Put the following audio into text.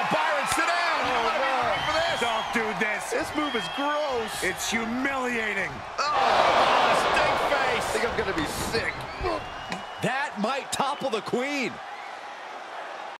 Byron, sit down. You don't want to be in the ring for this. Don't do this. This move is gross. It's humiliating. Oh, StinkFace. I think I'm gonna be sick. That might topple the queen.